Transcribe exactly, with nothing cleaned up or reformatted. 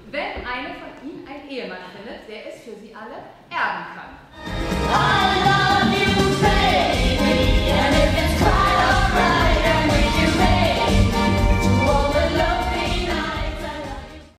wenn eine von ihnen einen Ehemann findet, der es für sie alle erben kann.